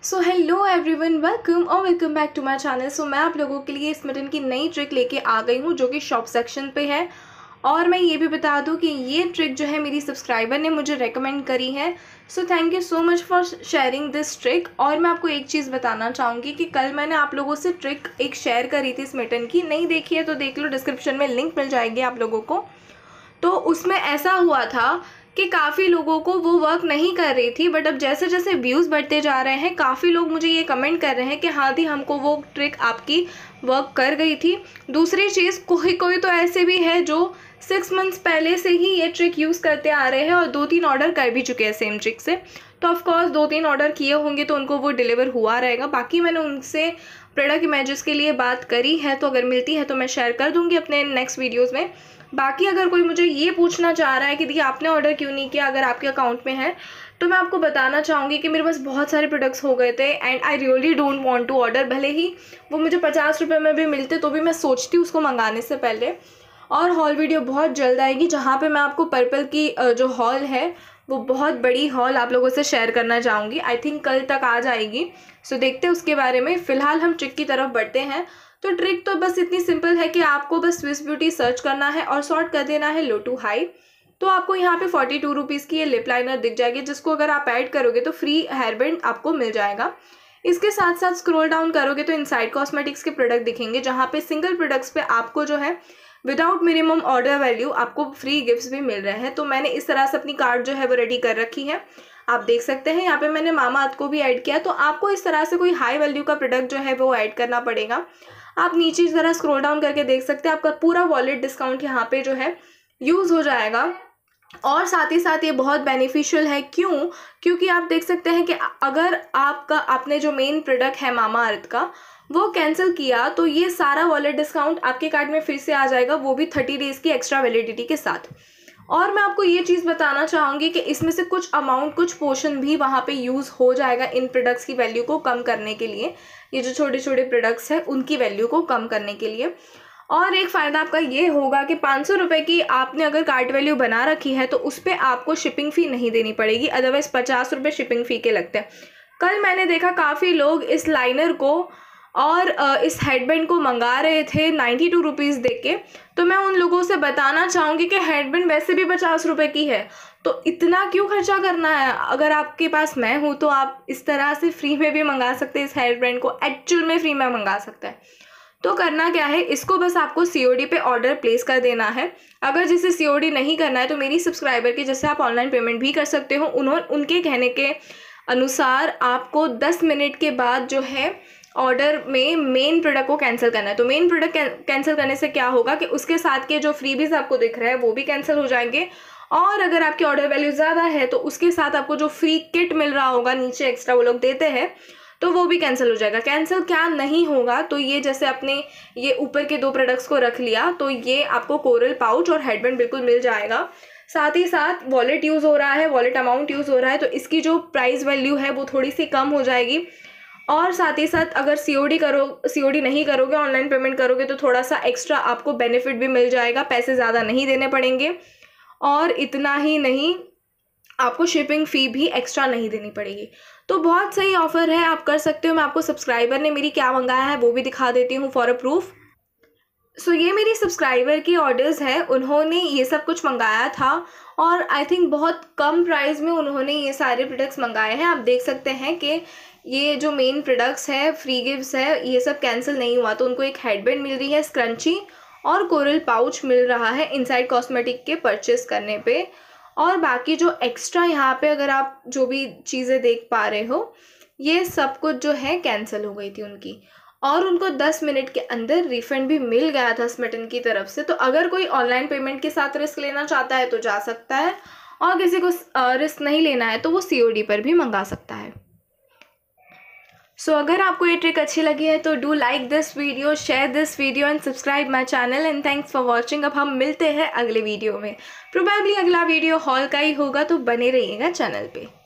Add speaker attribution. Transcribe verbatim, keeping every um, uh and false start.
Speaker 1: सो hello everyone, welcome और welcome back to my channel. So मैं आप लोगों के लिए स्मिटन की नई ट्रिक लेके आ गई हूँ जो कि शॉप सेक्शन पे है। और मैं ये भी बता दूँ कि ये ट्रिक जो है मेरी सब्सक्राइबर ने मुझे रेकमेंड करी है। So thank you so much for sharing this trick. और मैं आपको एक चीज़ बताना चाहूँगी कि कल मैंने आप लोगों से ट्रिक एक शेयर करी थी स्मिटन की, नहीं देखी है तो देख लो, डिस्क्रिप्शन में लिंक मिल जाएगी आप लोगों को। तो उसमें ऐसा हुआ था कि काफ़ी लोगों को वो वर्क नहीं कर रही थी, बट अब जैसे जैसे व्यूज़ बढ़ते जा रहे हैं काफ़ी लोग मुझे ये कमेंट कर रहे हैं कि हाँ दी, हमको वो ट्रिक आपकी वर्क कर गई थी। दूसरी चीज़, कोई कोई तो ऐसे भी है जो सिक्स मंथ्स पहले से ही ये ट्रिक यूज़ करते आ रहे हैं और दो तीन ऑर्डर कर भी चुके हैं सेम ट्रिक से। तो ऑफकोर्स दो तीन ऑर्डर किए होंगे तो उनको वो डिलीवर हुआ रहेगा। बाकी मैंने उनसे प्रोडक्ट इमेजेस के लिए बात करी है, तो अगर मिलती है तो मैं शेयर कर दूँगी अपने नेक्स्ट वीडियोज़ में। बाकी अगर कोई मुझे ये पूछना चाह रहा है कि देखिए आपने ऑर्डर क्यों नहीं किया अगर आपके अकाउंट में है, तो मैं आपको बताना चाहूँगी कि मेरे पास बहुत सारे प्रोडक्ट्स हो गए थे and I really don't want to order. भले ही वो मुझे पचास रुपये में भी मिलते तो भी मैं सोचती उसको मंगाने से पहले। और हॉल वीडियो बहुत जल्द आएगी जहाँ पे मैं आपको पर्पल की जो हॉल है वो बहुत बड़ी हॉल आप लोगों से शेयर करना चाहूँगी। आई थिंक कल तक आ जाएगी। सो देखते हैं उसके बारे में। फ़िलहाल हम ट्रिक की तरफ बढ़ते हैं। तो ट्रिक तो बस इतनी सिंपल है कि आपको बस स्विस ब्यूटी सर्च करना है और सॉर्ट कर देना है लो टू हाई। तो आपको यहाँ पे फोर्टी टू रुपीज़ की ये लिप लाइनर दिख जाएगी, जिसको अगर आप ऐड करोगे तो फ्री हेयर बैंड आपको मिल जाएगा। इसके साथ साथ स्क्रॉल डाउन करोगे तो इनसाइड कॉस्मेटिक्स के प्रोडक्ट दिखेंगे, जहाँ पे सिंगल प्रोडक्ट्स पे आपको जो है विदाउट मिनिमम ऑर्डर वैल्यू आपको फ्री गिफ्ट्स भी मिल रहे हैं। तो मैंने इस तरह से अपनी कार्ड जो है वो रेडी कर रखी है, आप देख सकते हैं। यहाँ पे मैंने मामाअर्थ को भी ऐड किया। तो आपको इस तरह से कोई हाई वैल्यू का प्रोडक्ट जो है वो ऐड करना पड़ेगा। आप नीचे ज़रा स्क्रॉल डाउन करके देख सकते हैं, आपका पूरा वॉलेट डिस्काउंट यहाँ पे जो है यूज़ हो जाएगा। और साथ ही साथ ये बहुत बेनिफिशियल है। क्यों? क्योंकि आप देख सकते हैं कि अगर आपका आपने जो मेन प्रोडक्ट है मामाअर्थ का वो कैंसिल किया तो ये सारा वॉलेट डिस्काउंट आपके कार्ड में फिर से आ जाएगा, वो भी थर्टी डेज़ की एक्स्ट्रा वैलिडिटी के साथ। और मैं आपको ये चीज़ बताना चाहूँगी कि इसमें से कुछ अमाउंट, कुछ पोर्शन भी वहाँ पे यूज़ हो जाएगा इन प्रोडक्ट्स की वैल्यू को कम करने के लिए। ये जो छोटे छोटे प्रोडक्ट्स हैं उनकी वैल्यू को कम करने के लिए। और एक फ़ायदा आपका ये होगा कि पाँच सौ रुपये की आपने अगर कार्ट वैल्यू बना रखी है तो उस पर आपको शिपिंग फ़ी नहीं देनी पड़ेगी, अदरवाइज़ पचास रुपये शिपिंग फ़ी के लगते हैं। कल मैंने देखा काफ़ी लोग इस लाइनर को और इस हेडबैंड को मंगा रहे थे नाइन्टी टू रुपीज़ दे के। तो मैं उन लोगों से बताना चाहूँगी कि हेडबैंड वैसे भी पचास रुपये की है, तो इतना क्यों खर्चा करना है। अगर आपके पास मैं हूँ तो आप इस तरह से फ्री में भी मंगा सकते हैं, इस हेडबैंड को एक्चुअल में फ्री में मंगा सकते हैं। तो करना क्या है, इसको बस आपको सीओडी पे ऑर्डर प्लेस कर देना है। अगर जिसे सीओडी नहीं करना है तो मेरी सब्सक्राइबर के जैसे आप ऑनलाइन पेमेंट भी कर सकते हो। उन्होंने उनके कहने के अनुसार आपको दस मिनट के बाद जो है ऑर्डर में मेन प्रोडक्ट को कैंसिल करना है। तो मेन प्रोडक्ट कैंसिल करने से क्या होगा कि उसके साथ के जो फ्रीबीज आपको दिख रहे हैं वो भी कैंसिल हो जाएंगे। और अगर आपकी ऑर्डर वैल्यू ज़्यादा है तो उसके साथ आपको जो फ्री किट मिल रहा होगा नीचे एक्स्ट्रा वो लोग देते हैं, तो वो भी कैंसिल हो जाएगा। कैंसिल क्या नहीं होगा, तो ये जैसे आपने ये ऊपर के दो प्रोडक्ट्स को रख लिया तो ये आपको कोरल पाउच और हेडबैंड बिल्कुल मिल जाएगा। साथ ही साथ वॉलेट यूज़ हो रहा है, वॉलेट अमाउंट यूज़ हो रहा है, तो इसकी जो प्राइस वैल्यू है वो थोड़ी सी कम हो जाएगी। और साथ ही साथ अगर सीओडी करो सीओडी नहीं करोगे, ऑनलाइन पेमेंट करोगे तो थोड़ा सा एक्स्ट्रा आपको बेनिफिट भी मिल जाएगा, पैसे ज़्यादा नहीं देने पड़ेंगे। और इतना ही नहीं, आपको शिपिंग फ़ी भी एक्स्ट्रा नहीं देनी पड़ेगी। तो बहुत सही ऑफ़र है, आप कर सकते हो। मैं आपको सब्सक्राइबर ने मेरी क्या मंगाया है वो भी दिखा देती हूँ for a proof. So so, ये मेरी सब्सक्राइबर की ऑर्डर्स है, उन्होंने ये सब कुछ मंगाया था और आई थिंक बहुत कम प्राइस में उन्होंने ये सारे प्रोडक्ट्स मंगाए हैं। आप देख सकते हैं कि ये जो मेन प्रोडक्ट्स है, फ्री गिफ्ट्स है, ये सब कैंसिल नहीं हुआ। तो उनको एक हेडबैंड मिल रही है, स्क्रंची और कोरल पाउच मिल रहा है इनसाइड कॉस्मेटिक के परचेस करने पे। और बाकी जो एक्स्ट्रा यहाँ पे अगर आप जो भी चीज़ें देख पा रहे हो, ये सब कुछ जो है कैंसिल हो गई थी उनकी। और उनको दस मिनट के अंदर रिफ़ंड भी मिल गया था स्मिटन की तरफ से। तो अगर कोई ऑनलाइन पेमेंट के साथ रिस्क लेना चाहता है तो जा सकता है, और किसी को रिस्क नहीं लेना है तो वो सीओडी पर भी मंगा सकता है। सो so, अगर आपको ये ट्रिक अच्छी लगी है तो do like this video, share this video and subscribe my channel and thanks for watching. अब हम मिलते हैं अगले वीडियो में। प्रोबेबली अगला वीडियो हॉल का ही होगा, तो बने रहिएगा चैनल पे।